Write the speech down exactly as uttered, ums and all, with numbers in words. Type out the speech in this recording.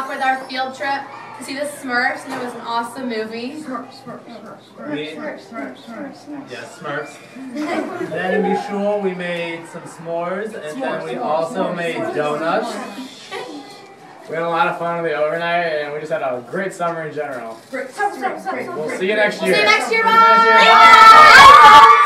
off with our field trip to see the Smurfs, and it was an awesome movie. Smurfs, Smurfs, Smurfs, We- Smurfs, Smurfs, Smurfs, Smurfs. Yeah, Smurfs. Then in Bishul we made some s'mores, and then we also made donuts. We had a lot of fun on the overnight, and we just had a great summer in general. Great, great, great. We'll see you next We'll year. see you next year. See you next year. Bye! Bye.